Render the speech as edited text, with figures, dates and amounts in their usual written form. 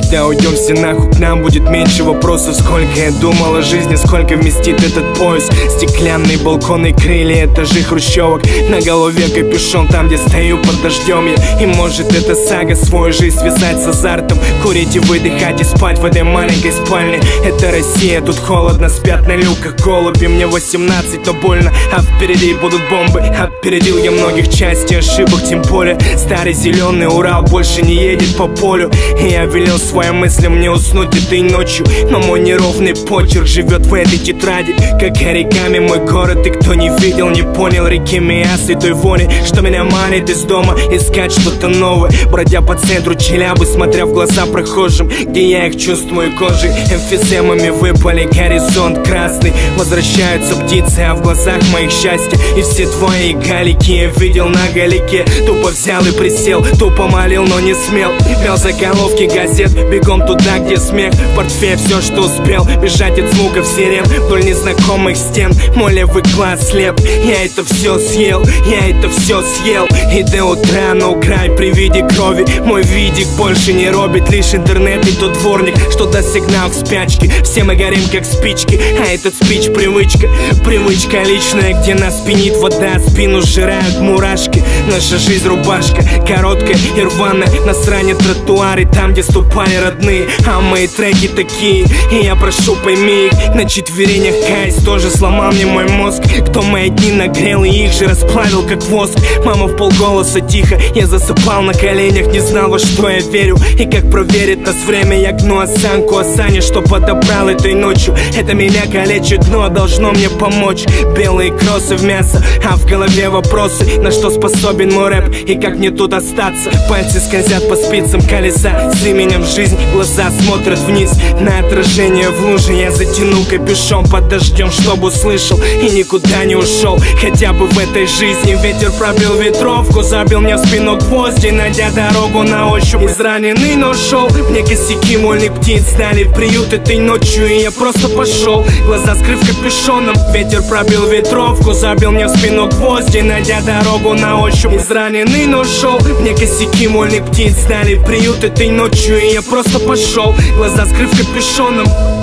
Когда уйдем все нахуй, к нам будет меньше вопросов. Сколько я думал о жизни, сколько вместит этот поезд. Стеклянные балконы, крылья, этажи хрущевок. На голове капюшон, там где стою под дождем я. И может эта сага свою жизнь связать с азартом. Курить и выдыхать и спать в этой маленькой спальне. Это Россия, тут холодно, спят на люках голуби. Мне 18, но больно, а впереди будут бомбы. Опередил я многих частей ошибок, тем более. Старый зеленый Урал больше не едет по полю. И я велел своим мыслям не уснуть этой ночью. Но мой неровный почерк живет в этой тетради. Как оригами мой город, и кто не видел, не понял реки Миас и той вони, что меня манит из дома искать что-то новое. Бродя по центру Челябы, смотря в глаза прохожим, где я их чувствую кожей. Эмфиземами выпали, горизонт красный. Возвращаются птицы, а в глазах моих счастье. И все твои галики я видел на галике. Тупо взял и присел, тупо молил, но не смел. Вел заголовки газет, бегом туда, где смех. В портфель все, что успел, бежать от звуков сирен вдоль незнакомых стен. Мой левый глаз слеп, я это все съел, я это все съел. И до утра на край при виде крови мой видик больше не робит. Лишь интернет и тот дворник, что даст сигнал к спячке. Все мы горим как спички, а этот спич привычка. Привычка личная, где нас пенит вода, спину сжирают мурашки. Наша жизнь рубашка, короткая и рваная. Нас ранят тротуары, там где ступали родные. А мои треки такие, и я прошу пойми их. На четверенях кайс тоже сломал мне мой мозг. Кто мои дни нагрел и их же расплавил как воск. Мама в полголоса тихо, я засыпал на коленях. Не знал, во что я верю и как проверит нас время. Я гну осанку Асани, что подобрал этой ночью. Это меня калечит, но должно мне помочь. Белые кроссы в мясо, а в голове вопросы. На что способен мой рэп и как мне тут остаться. Пальцы скользят по спицам колеса с именем жизнь. Глаза смотрят вниз на отражение в луже. Я затяну капюшон под дождем, чтобы услышал и никуда не ушел. Хотя бы в этой жизни ветер пробил ветровку, забил мне в спину гвозди, найдя дорогу на ощупь. Израненный, но шел. Мне косяки мольных птиц дали приют этой ночью, и я просто пошел. Глаза скрыв капюшоном, ветер пробил ветровку, забил мне в спину гвозди, найдя дорогу на ощупь. Израненный, но шел. Мне косяки мольных птиц дали приют этой ночью, и я просто пошел. Глаза скрыв капюшоном.